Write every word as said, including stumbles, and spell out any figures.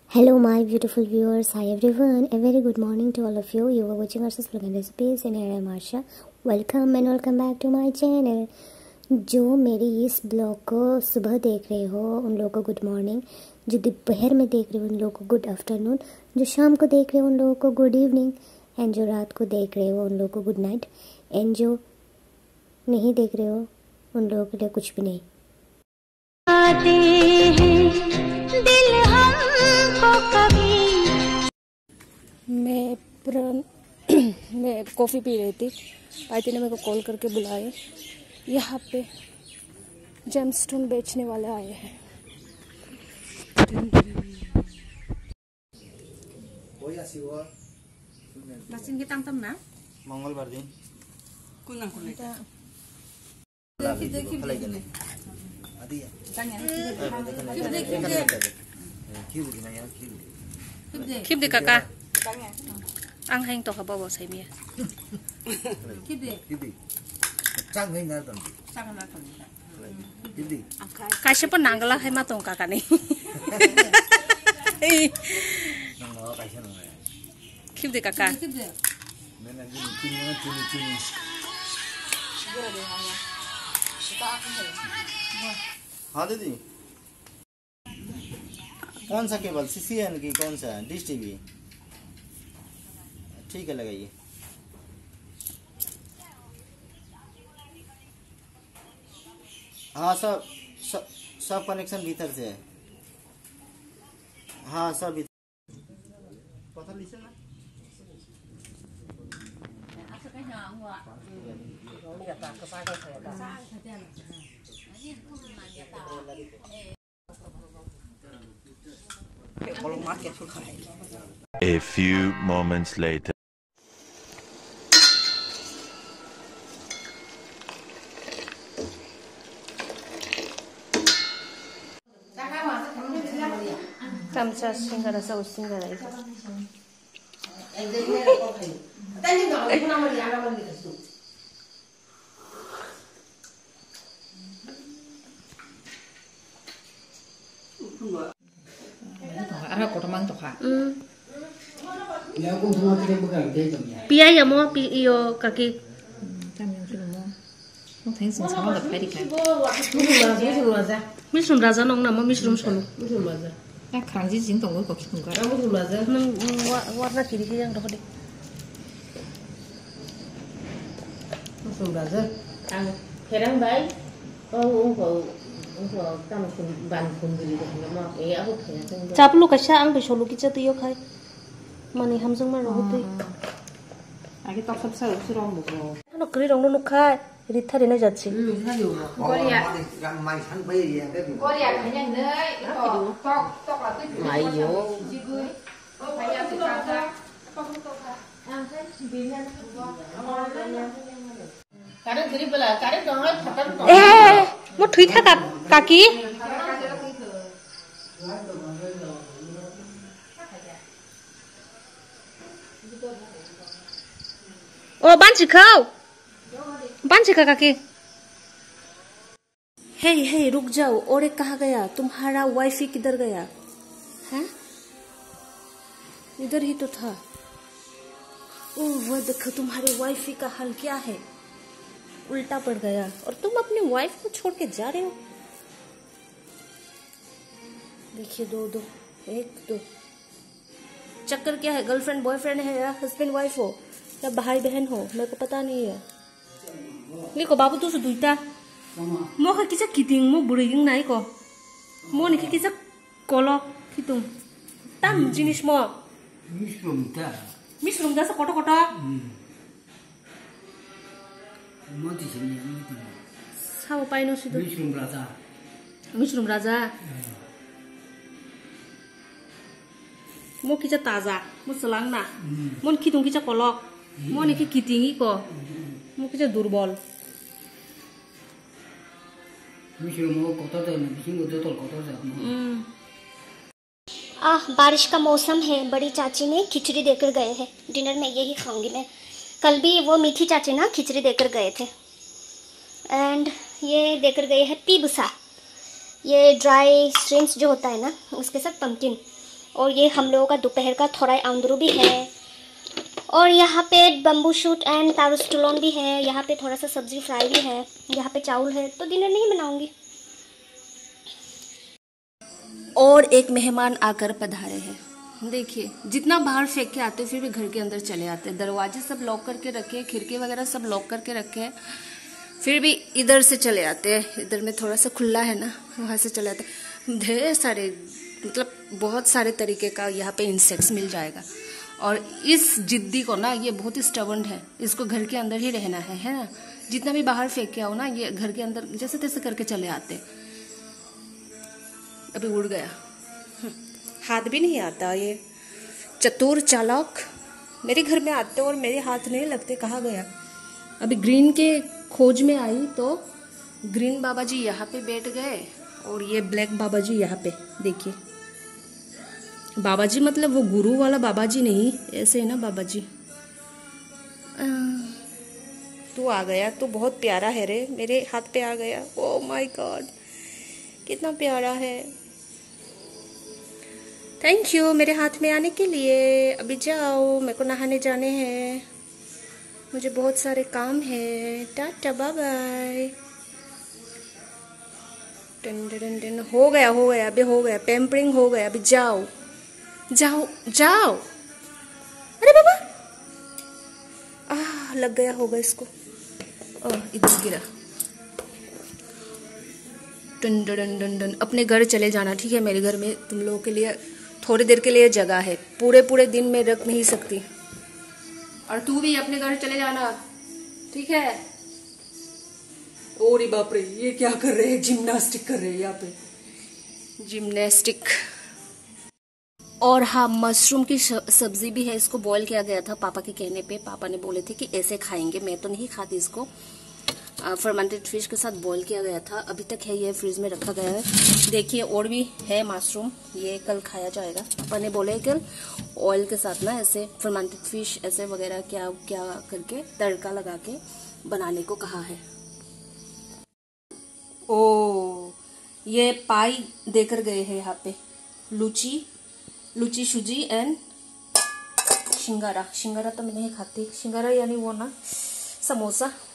Hello my beautiful viewers, hi everyone, a very good morning to all of you. You are watching our vlog and recipes and here I am Arsha. Welcome and welcome back to my channel. जो मेरी इस blog को सुबह देख रहे हो उन लोगों को गुड मॉर्निंग, जो दोपहर में देख रहे हो उन लोगों को गुड आफ्टरनून, जो शाम को देख रहे हो उन लोगों को गुड इवनिंग एंड जो रात को देख रहे हो उन लोगों को गुड नाइट एंड जो नहीं देख रहे हो उन लोगों के लिए कुछ भी नहीं। आते हैं दिल हमको कभी। मैं प्र... मैं कॉफ़ी पी रही थी, पायती ने मेरे को कॉल करके बुलाए। यहाँ पे जेमस्टोन बेचने वाले आए हैं। मंगलबार दिन Keep the kaka. Ang hang to kabaw sa miya. Keep the keep the Chang hang na tam. Chang na tam. Keep the Kasi po nanggala hay matong kaka ni. Nanggawa kasi nang. Keep the kaka. Keep the. Nana din chini chini chini. हाँ दीदी, कौन सा cable CCN की कौन सा dish TV? ठीक है लगाइए। हाँ सब सब सब कनेक्शन भीतर से है। हाँ सब भीतर। पता लीजिए ना। A few moments later. Kamsa singgara sa singgara itu. Ara ko tamang to kha. Ya ko thuma te ko ka de jam ya. Pia ya mo pi iyo kaki. Tam yang silo mo. Mo theng sing sama da phai di kha. Musul raza. Misrum raza nong na mo misrum solo. Musul raza. Na khang ji jing tong ko ki tung ka. Musul raza. Nang warna kiri kiri yang dapat. Musul raza. Ang kherang bai. Oh oh Chap lu kasha ang be solo kicha tiyo khai. Mani hamjung ma rohu tui. Age top sab sa su rong mo ko. Ano kri rong no khai. Ritha rena jatsi. Korea. Mai sang bay gì cái gì? Korea phải nhận đấy. Tóc tóc tóc là cái Mày vô. gì cười. Phải nhận sự cảm giác. Tóc tóc à. À thế vì nhân. Karang kiri bela, karang dong hai phatar to. Eh, mo thui tha ka kaki. ओ बांची खाओ बांची खा काकी। हे हे रुक जाओ, और एक कहाँ गया? तुम्हारा वाईफाई किधर गया है? इधर ही तो था। ओ वह देखो तुम्हारे वाईफाई का हाल क्या है, उल्टा पड़ गया और तुम अपनी वाइफ को छोड़ के जा रहे हो। देखिए दो दो एक दो चक्कर क्या है? गर्लफ्रेंड बॉयफ्रेंड है या हस्बैंड वाइफ हो या भाई बहन हो, मेरे को पता नहीं है। निको बाबू तू से दुईटा मो का किसा किटिंग मो बुरिंग नाई को मो निके किसा कोलो कितुम तम जिनिस मो Musul ta. मिश्रुम जैसा कोटो कोटो Mati sini mati. Sao पाइनो Sido Musul raza. मिश्रुम राजा मो किचा ताजा मो सलांग ना मोन कितुम किचा कोलक मो निके किटिंगी को मो किचा दुर्बल। Musul mo kota to na bisin mo to kota ja. आह बारिश का मौसम है। बड़ी चाची ने खिचड़ी देकर गए हैं, डिनर में यही खाऊंगी मैं। कल भी वो मीठी चाची ना खिचड़ी देकर गए थे एंड ये देकर गए हैं पीबुसा। ये ड्राई श्रिम्प्स जो होता है ना उसके साथ पम्पकिन और ये हम लोगों का दोपहर का थोड़ा आंदरू भी है। और यहाँ पे बम्बू शूट एंड तारुस्टोलोन भी है। यहाँ पे थोड़ा सा सब्जी फ्राई भी है। यहाँ पे चावल है, तो डिनर नहीं बनाऊंगी। और एक मेहमान आकर पधारे हैं। देखिए, जितना बाहर फेंक के आते फिर भी घर के अंदर चले आते हैं। दरवाजे सब लॉक करके रखे, खिड़की वगैरह सब लॉक करके रखे हैं, फिर भी इधर से चले आते हैं। इधर में थोड़ा सा खुला है ना, वहाँ से चले आते हैं। ढेर सारे, मतलब बहुत सारे तरीके का यहाँ पे इंसेक्ट्स मिल जाएगा। और इस जिद्दी को ना, ये बहुत ही स्टबर्न है, इसको घर के अंदर ही रहना है, है ना। जितना भी बाहर फेंक के आओ ना, ये घर के अंदर जैसे तैसे करके चले आते। अभी उड़ गया, हाथ भी नहीं आता। ये चतुर चालाक मेरे घर में आते और मेरे हाथ नहीं लगते। कहाँ गया? अभी ग्रीन के खोज में आई तो ग्रीन बाबा जी यहाँ पे बैठ गए और ये ब्लैक बाबा जी यहाँ पे। देखिए, बाबा जी मतलब वो गुरु वाला बाबा जी नहीं, ऐसे है ना बाबा जी। तू आ गया तो बहुत प्यारा है रे, मेरे हाथ पे आ गया। ओह माय गॉड, कितना प्यारा है। थैंक यू मेरे हाथ में आने के लिए। अभी जाओ, मेरे को नहाने जाने हैं, मुझे बहुत सारे काम है। Tata bye bye. टन टन टन। हो गया हो गया अभी हो गया, पैम्परिंग हो गया। अभी जाओ जाओ जाओ। अरे बाबा, आह लग गया होगा इसको। इधर गिरा। टन टन टन टन। अपने घर चले जाना, ठीक है। मेरे घर में तुम लोगों के लिए थोड़ी देर के लिए जगह है, पूरे पूरे दिन में रख नहीं सकती। और तू भी अपने घर चले जाना, ठीक है। ओरे बाप रे, ये क्या कर रहे हैं? जिम्नास्टिक कर रहे हैं यहाँ पे, जिम्नास्टिक। और हाँ, मशरूम की सब्जी भी है, इसको बॉईल किया गया था पापा के कहने पे। पापा ने बोले थे कि ऐसे खाएंगे, मैं तो नहीं खाती इसको। फर्मेंटेड फिश के साथ बॉईल किया गया था, अभी तक है, ये फ्रिज में रखा गया है। देखिए, और भी है मशरूम, ये कल खाया जाएगा। पापा ने बोले कल ऑयल के साथ ना ऐसे फर्मेंटेड फिश ऐसे वगैरह क्या क्या करके तड़का लगा के बनाने को कहा है। ओ, ये पाई देकर गए हैं यहाँ पे। लुची लुची सूजी एंड शिंगारा। शिंगारा तो मैं नहीं खाती। शिंगारा यानी वो ना समोसा।